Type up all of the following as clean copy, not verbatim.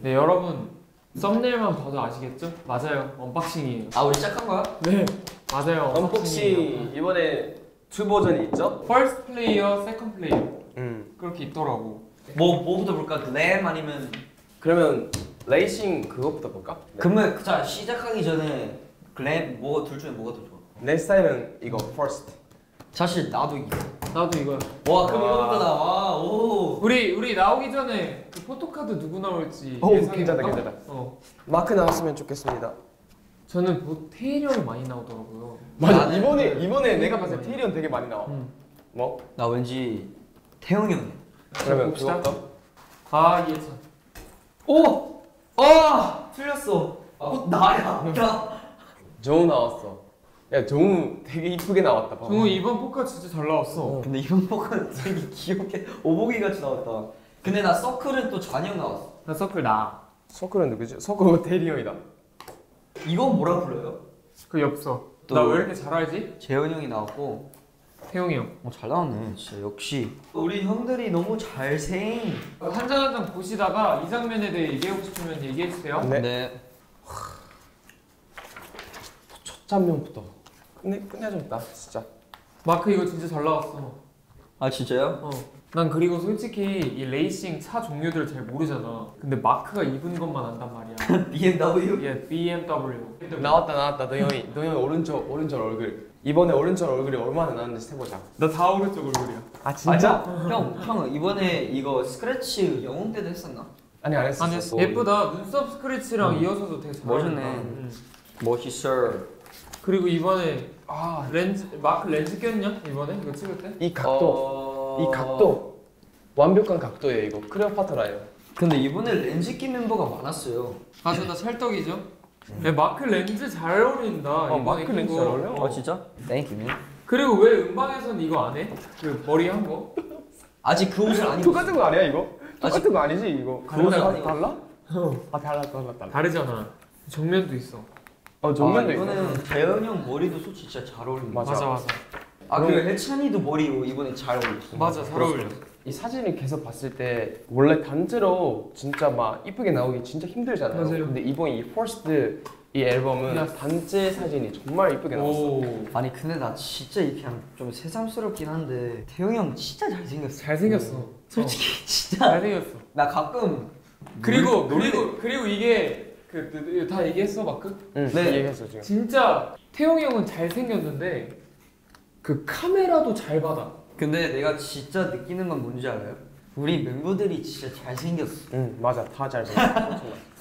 네, 여러분 썸네일만 봐도 아시겠죠? 맞아요, 언박싱이에요. 아, 우리 시작한 거야? 네, 맞아요. 언박싱 이번에 2 버전이 있죠? First player, second player 그렇게 있더라고. 뭐부터 볼까? 글램 아니면 그러면 레이싱 그것부터 볼까? 그러면 자 시작하기 전에 글램 둘 중에 뭐가 더 좋아? 내 스타일은 이거 first. 사실 나도 이거. 나도 이거야. 와 그럼 이거부터 나와. 오. 우리 나오기 전에 그 포토카드 누구 나올지 오, 예상해볼까? 괜찮다. 마크 나왔으면 좋겠습니다. 저는 테일이 형이 많이 나오더라고요. 맞아. 이번에 내가 봤을 때 테리온 되게 많이 나와. 뭐? 나 왠지 태용이 형이야. 그러면 봅시다. 그거부터. 아, 예찬. 오! 아! 틀렸어. 나야. 나. 정우 나왔어. 야, 정우 되게 이쁘게 나왔다. 봐봐. 정우 이번 포카 진짜 잘 나왔어. 근데 이번 포카는 되게 귀엽게 오복이 같이 나왔다. 근데 나 서클은 또 잔이 형 나왔어. 나 서클 나. 서클은 누구지? 서클 테리 형이다. 이건 뭐라 불러요? 그 엽서. 또- 나 왜 이렇게 잘 알지? 재현이 형이 나왔고. 태용이 형. 잘 나왔네. 진짜 역시. 우리 형들이 너무 잘생. 한 장 한 장 보시다가 이 장면에 대해 얘기하고 싶으면 얘기해 주세요. 네. 첫 장면부터 끝내줬다 진짜. 마크 이거 진짜 잘 나왔어. 아 진짜요? 난 그리고 솔직히 이 레이싱 차 종류들을 잘 모르잖아. 근데 마크가 입은 것만 안단 말이야. BMW? 예, BMW. 나왔다. 노영이 오른쪽 얼굴. 이번에 오른쪽 얼굴이 얼마나 나왔는지 세보자. 나 다 오른쪽 얼굴이야. 아 진짜? 형 이번에 이거 스크래치 영웅 때도 했었나? 아니 안 했어. 아니 예쁘다. 눈썹 스크래치랑 이어서도 되게 잘 멋있네. 나왔다. 멋있어. 그리고 이번에 아, 마크 렌즈 꼈냐? 이번에 이거 찍을 때? 이 각도 완벽한 각도예요. 이거 클레오파트라예요. 근데 이번에 렌즈 끼 멤버가 많았어요. 맞아, 나 찰떡이죠. 야, 마크 렌즈 잘 어울린다. 이번에 마크 렌즈 낀 잘 거. 어울려? 진짜? 땡큐 민. 그리고 왜 음방에선 이거 안 해? 그 머리 한 거? 아직 그 옷을 안 입었어. 똑같은 거 아니야 이거? 똑같은 거 아니지 이거? 달라? 달라? 아 달라. 다르잖아. 정면도 있어. 정면도 이거는 재현이 형 머리도 솔직히 진짜 잘 어울린다. 맞아. 그리고 해찬이도 머리 이번에 잘 어울렸어. 맞아, 잘 어울려. 이 사진을 계속 봤을 때 원래 단체로 진짜 막 이쁘게 나오기 진짜 힘들잖아요. 맞아요. 근데 이번 이 퍼스트 이 앨범은 그냥 단체 사진이 정말 이쁘게 나왔어. 오, 아니 근데 나 진짜 이렇게 좀 새삼스럽긴 한데 태용이 형 진짜 잘생겼어. 잘생겼어. 솔직히 진짜. 잘생겼어. 나 가끔 그리고 이게 다 얘기했어, 마크? 응, 네. 얘기했어 지금. 진짜 태용이 형은 잘생겼는데 그 카메라도 잘 받아. 근데 내가 진짜 느끼는 건 뭔지 알아요? 우리 멤버들이 진짜 잘생겼어. 응, 맞아. 다 잘생겼어.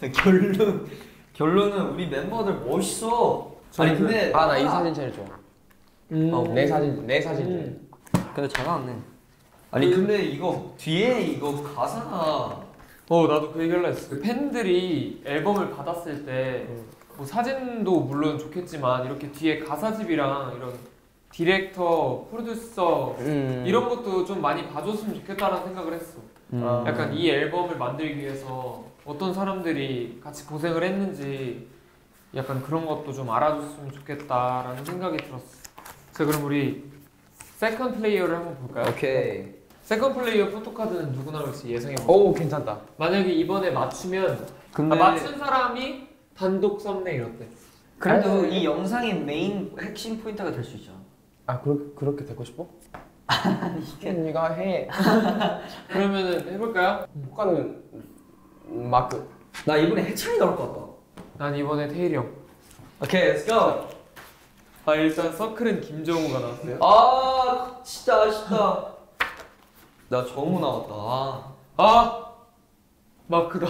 결론은 우리 멤버들 멋있어. 아니 근데 나 이 사진 제일 좋아. 내 사진 중에. 근데 잘 나왔네. 아니 근데 이거 뒤에 이거 가사가 나도 그 얘기를 했어. 그 팬들이 앨범을 받았을 때 뭐 사진도 물론 좋겠지만 이렇게 뒤에 가사집이랑 이런 디렉터, 프로듀서 이런 것도 좀 많이 봐줬으면 좋겠다라는 생각을 했어. 약간 이 앨범을 만들기 위해서 어떤 사람들이 같이 고생을 했는지 약간 그런 것도 좀 알아줬으면 좋겠다라는 생각이 들었어. 자, 그럼 우리 세컨드 플레이어를 한번 볼까요? 오케이. 세컨드 플레이어 포토카드는 누구 나올지 예상해보자. 오, 괜찮다. 만약에 이번에 맞추면 근데 맞춘 사람이 단독 썸네일 어때? 그래도 이 영상의 메인 핵심 포인트가 될 수 있잖아. 아, 그렇게 되고 싶어? 네가 해. 그러면은 해볼까요? 효과는 마크. 나 이번에 해찬이 나올 것 같다. 난 이번에 태일이 형. 오케이, let's go. 일단 서클은 김정우가 나왔어요. 아, 진짜 아쉽다. 나 정우 나왔다. 마크다.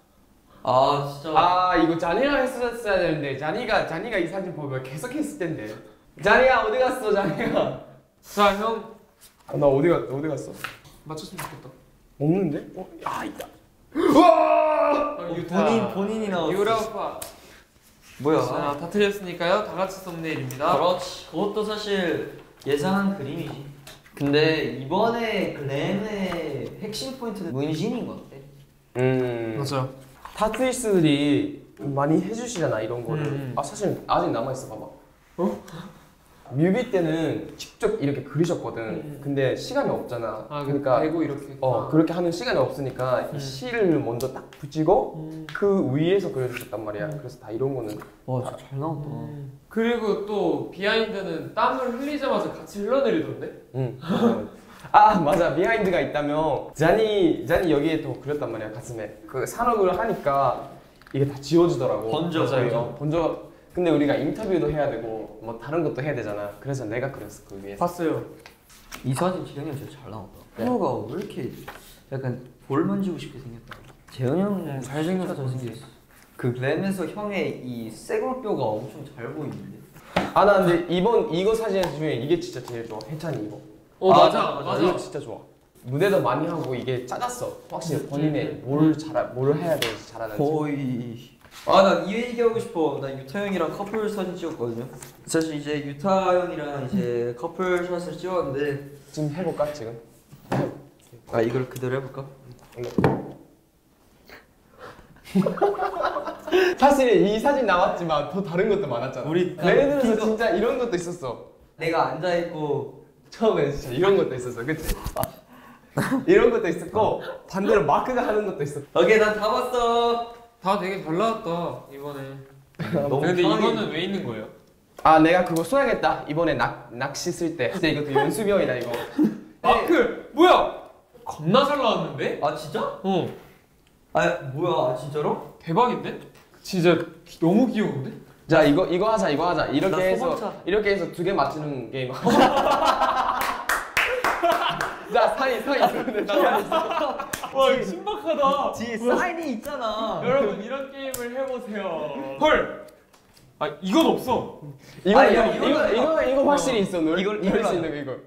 진짜. 이거 자니랑 했었어야 되는데 자니가 이 사진 보면 계속 했을 텐데. 자니야 어디 갔어, 자니야? 자, 형 나 어디 갔어? 맞췄으면 좋겠다. 없는데? 있다. 우와! 본인이 나왔어. 유라오빠. 뭐야? 자, 다 틀렸으니까요. 다 같이 썸네일입니다. 그렇지. 그것도 사실 예상한 그림이지. 근데 이번에 글램의 핵심 포인트는 문신인 것 같아. 맞아요. 타투이스들이 많이 해주시잖아 이런 거를. 음. 사실 아직 남아 있어, 봐봐. 뮤비 때는 직접 이렇게 그리셨거든. 근데 시간이 없잖아. 아 그러니까 대고 이렇게. 그렇게 하는 시간이 없으니까 이 실을 먼저 딱 붙이고 그 위에서 그려주셨단 말이야. 그래서 다 이런 거는 와 진짜 잘 나온다. 그리고 또 비하인드는 땀을 흘리자마자 같이 흘러내리던데? 응. 아 맞아, 비하인드가 있다면 자니 여기에 더 그렸단 말이야, 가슴에. 그 산업을 하니까 이게 다 지워지더라고. 번져. 근데 우리가 인터뷰도 해야 되고 뭐 다른 것도 해야 되잖아. 그래서 내가 그렸어, 그 위에서. 봤어요. 이 사진 재현이 형 진짜 잘 나온다. 네. 현우가 왜 이렇게 약간 볼 만지고 싶게 생겼다. 재현이 형 잘생겼어. 잘생겼어. 그 램에서 형의 이 쇄골뼈가 엄청 잘 보이는데. 아 나 근데 이거 사진 중에 이게 진짜 제일 좋아. 해찬이 이거. 맞아. 이거 진짜 좋아. 무대도 많이 하고 이게 짜졌어. 확실히 본인의 뭘 해야 되는지 잘하는지. 거의. 나 이 얘기하고 싶어. 나 유타 형이랑 커플 사진 찍었거든요. 사실 이제 유타 형이랑 이제 커플 샷을 찍었는데 지금 해볼까 지금? 이걸 그대로 해볼까? 사실 이 사진 나왔지만 더 다른 것도 많았잖아. 우리 예를 들어서 진짜 이런 것도 있었어. 내가 앉아 있고 처음에 진짜 이런 것도 있었어, 그치? 이런 것도 있었고 반대로 마크가 하는 것도 있었고. 오케이 난 다 봤어. 다 되게 잘 나왔다 이번에. 너무 근데 편하게. 이거는 왜 있는 거예요? 아 내가 그거 써야겠다. 이번에 낚시 쓸 때. 진짜 이것도 연습형이다 이거. 마크 뭐야? 겁나 잘 나왔는데? 아 진짜? 어 뭐야 진짜로? 대박인데? 진짜 너무 귀여운데? 자 이거 하자. 나 이렇게 소방차. 해서 2개 맞추는 게임. 자 사이 있었는데 와 이거 신박하다. 뒤에 사인이 있잖아. 여러분 이런 게임을 해보세요. 헐. 아 이건 없어. 이거 확실히 있어. 이걸 넣을 수 하자. 있는 거 이거.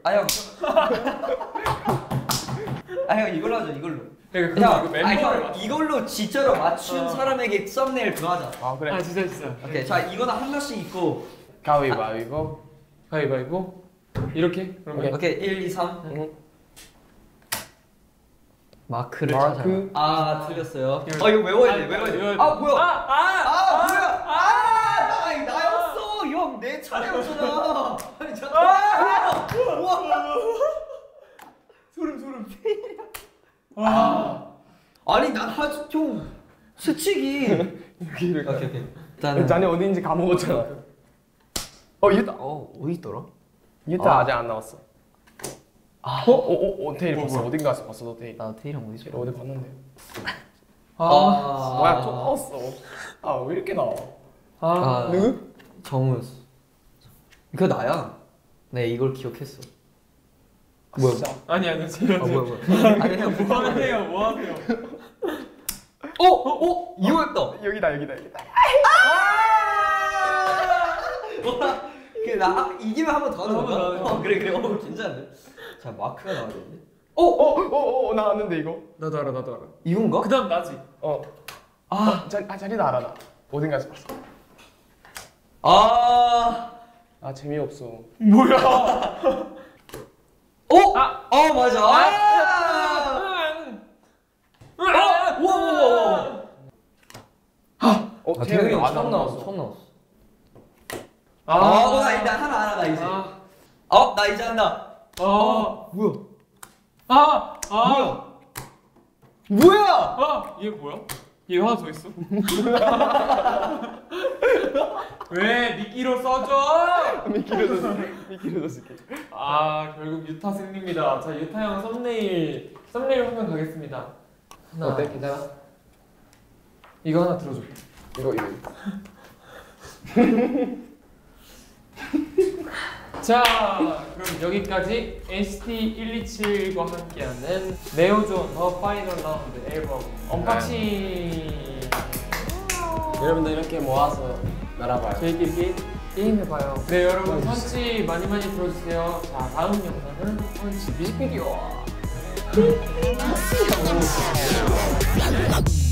형 이걸로 하자 이걸로. 그러니까 그 멤버를 형 맞춰. 이걸로 진짜로 맞춘 사람에게 썸네일 그거 하자. 아 그래. 아 진짜. 오케이 자 이거는 한 명씩 있고. 가위바위보. 가위바위보. 이렇게? 그러면 오케이 1, 2, 3. 응. 마크를 마크. 찾아. 틀렸어요. 이거 외워야 돼. 외워야 돼. 뭐야? 뭐야? 나였어. 형 내 차례였잖아. 아니 잠깐. 소름. 아니 난 아주 좀 스치기. 여기를. 오케이. 일단은 자네 어디인지 까먹었잖아. 유타. 어디 있더라? 유타 아직 안 나왔어. 테일 봤어. 어딘 가서 봤어, 너 테일. 나 테일형 어디 있어? 어디 봤는데. 아. 뭐야, 또 나왔어. 왜 이렇게 나와? 누구? 정우였어. 그거 나야. 네 이걸 기억했어. 뭐야? 아니 진짜. 뭐야? 아니 형 뭐 하세요? 이거였다. 여기다. 와, 나 이기면 한 번 더 하는 한번 더 건가? 하자. 그래. 괜찮은데. 자 마크가 나와야 되는데. 나왔는데 이거. 나도 알아. 이건가? 그다음 나지. 자리도 알아 나. 어딘 가서 봤어. 재미없어. 뭐야? 맞아. 태영이 형 안 처음 나왔어. 나왔어. 나 하나 알아 나 이제. 나 이제 한다. 뭐야? 얘 뭐야? 얘 하나 더 있어? 왜 미끼로 써줘? 미키로 쓸게. 결국 유타 승리입니다. 자 유타 형 썸네일 화면 가겠습니다. 하나. 어때? 괜찮아? 이거 하나 들어줘. 이거. 자 그럼 여기까지 NCT 127과 함께하는 네오존 더 파이널 라운드 앨범 언박싱. 여러분들 이렇게 모아서 날아봐요. 저희끼리 게임해봐요. 네 여러분 펀치 많이 들어주세요. 자 다음 영상은 펀치 뮤직비디오.